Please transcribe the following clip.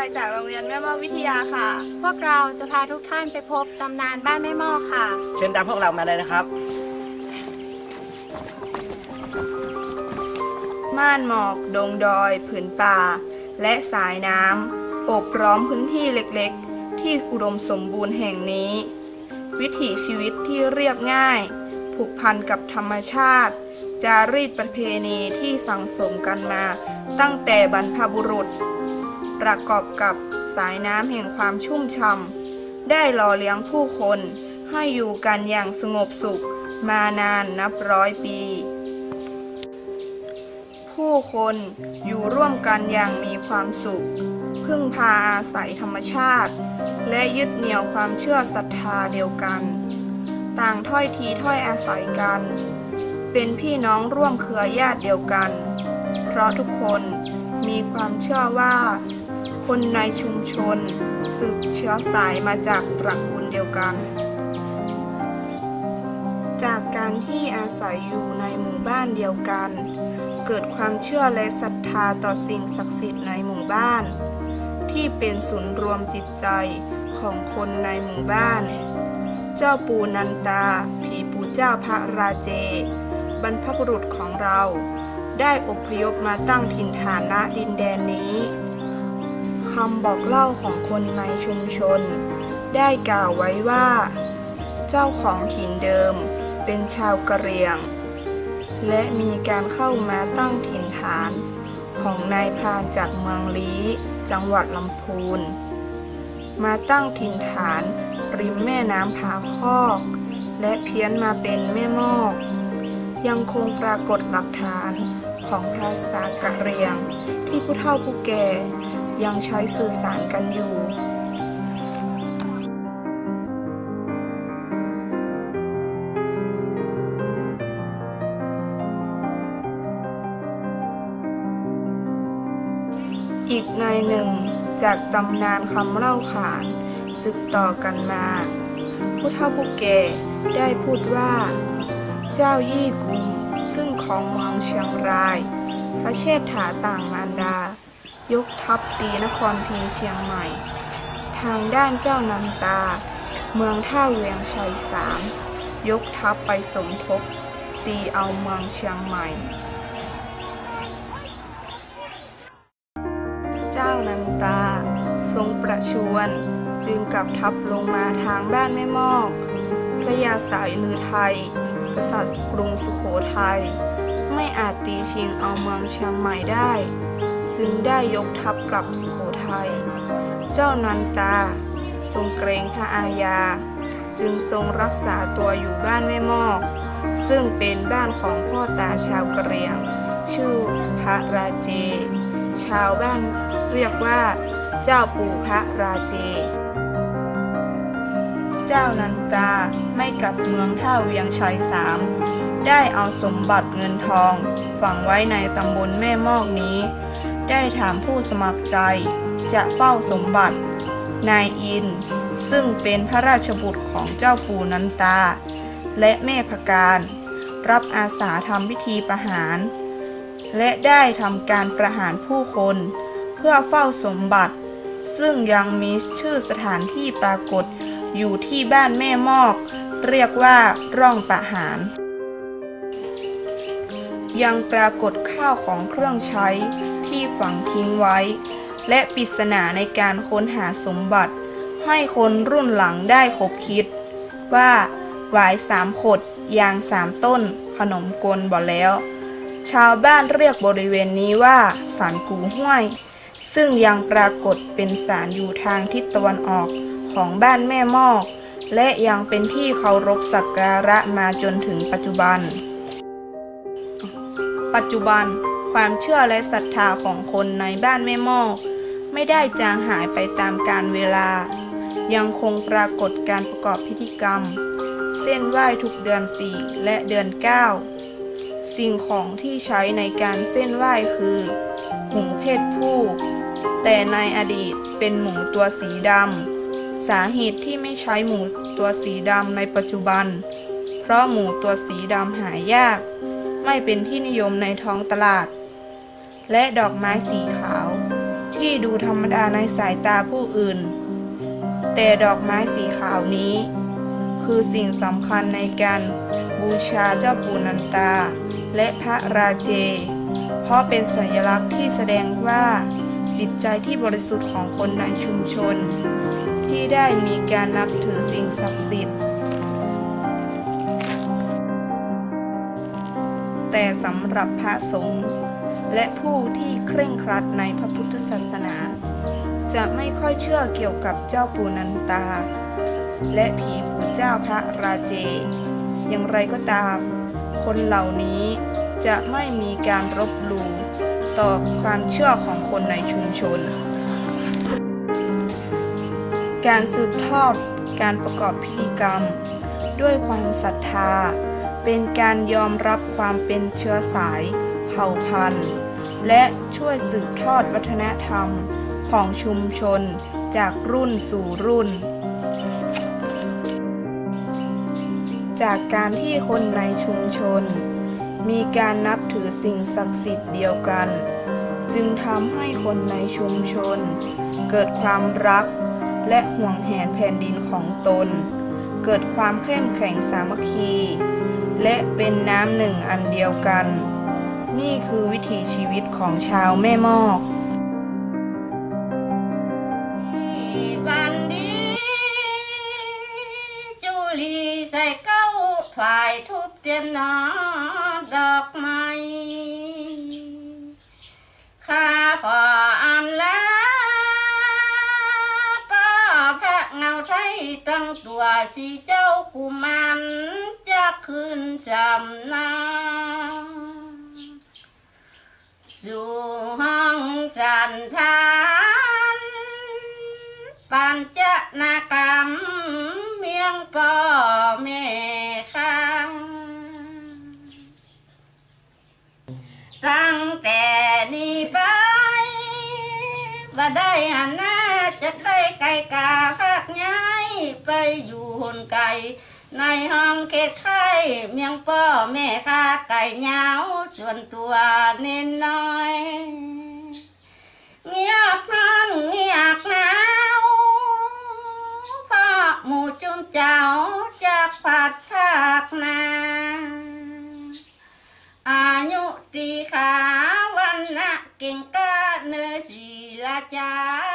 ายจากโรงเรียนแม่มอกวิทยาค่ะพวกเราจะพาทุกท่านไปพบตำนานบ้านแม่มอกค่ะเชิญตามพวกเรามาเลยนะครับม่านหมอกดงดอยผืนป่าและสายน้ำโอบล้อมพื้นที่เล็กๆที่อุดมสมบูรณ์แห่งนี้วิถีชีวิตที่เรียบง่ายผูกพันกับธรรมชาติจารีตประเพณีที่สั่งสมกันมาตั้งแต่บรรพบุรุษประกอบกับสายน้ำแห่งความชุ่มช่ำได้หล่อเลี้ยงผู้คนให้อยู่กันอย่างสงบสุขมานานนับร้อยปีผู้คนอยู่ร่วมกันอย่างมีความสุขพึ่งพาอาศัยธรรมชาติและยึดเหนี่ยวความเชื่อศรัทธาเดียวกันต่างถ้อยทีถ้อยอาศัยกันเป็นพี่น้องร่วมเครือญาติเดียวกันเพราะทุกคนมีความเชื่อว่าคนในชุมชนสืบเชื้อสายมาจากตระกูลเดียวกันจากการที่อาศัยอยู่ในหมู่บ้านเดียวกันเกิดความเชื่อและศรัทธาต่อสิ่งศักดิ์สิทธิ์ในหมู่บ้านที่เป็นศูนย์รวมจิตใจของคนในหมู่บ้านเจ้าปู่นันตาผีปู่เจ้าพระราเจบรรพบุรุษของเราได้อพยพมาตั้งถิ่นฐานณดินแดนนี้คำบอกเล่าของคนในชุมชนได้กล่าวไว้ว่าเจ้าของถิ่นเดิมเป็นชาวกะเหรี่ยงและมีการเข้ามาตั้งถิ่นฐานของนายพรานจากเมืองลี้จังหวัดลำพูนมาตั้งถิ่นฐานริมแม่น้ำผาคอกและเพี้ยนมาเป็นแม่มอกยังคงปรากฏหลักฐานของภาษากะเหรี่ยงที่ผู้เฒ่าผู้แก่ยังใช้สื่อสารกันอยู่อีกในหนึ่งจากตำนานคำเล่าขานสืบต่อกันมาผู้เฒ่าผู้แก่ได้พูดว่าเจ้ายี่กุมซึ่งของเมืองเชียงรายพระเชษฐาต่างมารดายกทัพตีนครพิงค์เชียงใหม่ทางด้านเจ้านันตาเมืองท่าเวียงชัย3ยกทัพไปสมทบตีเอาเมืองเชียงใหม่เจ้านันตาทรงประชวรจึงกลับทัพลงมาทางบ้านแม่มอกพระยาสายลือไทยกษัตริย์กรุงสุโขทัยไม่อาจตีชิงเอาเมืองเชียงใหม่ได้จึงได้ยกทัพกลับสุโขทัยเจ้านันตาทรงเกรงพระอาญาจึงทรงรักษาตัวอยู่บ้านแม่มอกซึ่งเป็นบ้านของพ่อตาชาวกะเหรี่ยงชื่อพระราเจชาวบ้านเรียกว่าเจ้าปู่พระราเจเจ้านันตาไม่กลับเมืองท่าเวียงชัย3ได้เอาสมบัติเงินทองฝังไว้ในตำบลแม่มอกนี้ได้ถามผู้สมัครใจจะเฝ้าสมบัตินายอินซึ่งเป็นพระราชบุตรของเจ้าปู่นันตาและแม่พการรับอาสาทำพิธีประหารและได้ทำการประหารผู้คนเพื่อเฝ้าสมบัติซึ่งยังมีชื่อสถานที่ปรากฏอยู่ที่บ้านแม่มอกเรียกว่าร่องประหารยังปรากฏข้าวของเครื่องใช้ที่ฝังทิ้งไว้และปริศนาในการค้นหาสมบัติให้คนรุ่นหลังได้คบคิดว่าหวาย3 ขดยาง3 ต้นขนมกลบ่แล้วชาวบ้านเรียกบริเวณนี้ว่าศาลกู่ห้วยซึ่งยังปรากฏเป็นศาลอยู่ทางทิศตะวันออกของบ้านแม่มอกและยังเป็นที่เคารพสักการะมาจนถึงปัจจุบันความเชื่อและศรัทธาของคนในบ้านแม่มอกไม่ได้จางหายไปตามกาลเวลายังคงปรากฏการประกอบพิธีกรรมเส้นไหว้ทุกเดือน4และเดือน9สิ่งของที่ใช้ในการเส้นไหว้คือหมูเพศผู้แต่ในอดีตเป็นหมูตัวสีดำสาเหตุที่ไม่ใช้หมูตัวสีดำในปัจจุบันเพราะหมูตัวสีดำหายากไม่เป็นที่นิยมในท้องตลาดและดอกไม้สีขาวทที่ดูธรรมดาในสายตาผู้อื่นแต่ดอกไม้สีขาวนี้คือสิ่งสำคัญในการบูชาเจ้าปู่นันตาและพระราเจเพราะเป็นสัญลักษณ์ที่แสดงว่าจิตใจที่บริสุทธิ์ของคนในชุมชนที่ได้มีการนับถือสิ่งศักดิ์สิทธิ์แต่สำหรับพระสงฆ์และผู้ที่เคร่งครัดในพระพุทธศาสนาจะไม่ค่อยเชื่อเกี่ยวกับเจ้าปู่นันตาและผีปู่เจ้าพระราเจอย่างไรก็ตามคนเหล่านี้จะไม่มีการรบหลู่ต่อความเชื่อของคนในชุมชนการสืบทอดการประกอบพิธีกรรมด้วยความศรัทธาเป็นการยอมรับความเป็นเชื้อสายเผ่าพันธุ์และช่วยสืบทอดวัฒนธรรมของชุมชนจากรุ่นสู่รุ่นจากการที่คนในชุมชนมีการนับถือสิ่งศักดิ์สิทธิ์เดียวกันจึงทำให้คนในชุมชนเกิดความรักและห่วงแหนแผ่นดินของตนเกิดความเข้มแข็งสามัคคีและเป็นน้ำหนึ่งอันเดียวกันนี่คือวิถีชีวิตของชาวแม่มอกบันดีจุลีใส่เก้าฝ่ายทุบเตียนนอดอกไม้ข้าขออันแล้วป้าพระเงาไทยตั้งตัวสีเจ้ากุมันจะขึ้นจำนาสู่ห้องสันทานปัญจนากรรมเมียงป่อแม่ข้าตั้งแต่นี้ไปบ่ได้หันหน้าจะได้ไกลกาภาคย้ายไปอยู่หนไกลในห้องเขตไข่เมียงป่อแม่ข้าไก่เหงาส่วนตัวเน้นน้อยเงียบนอนเงียบหนาวพ่อหมู่จุ่มเจ้าจากผัดภาคนาอายุตีขาวันนะเก่งกาเนื้อศีลาจา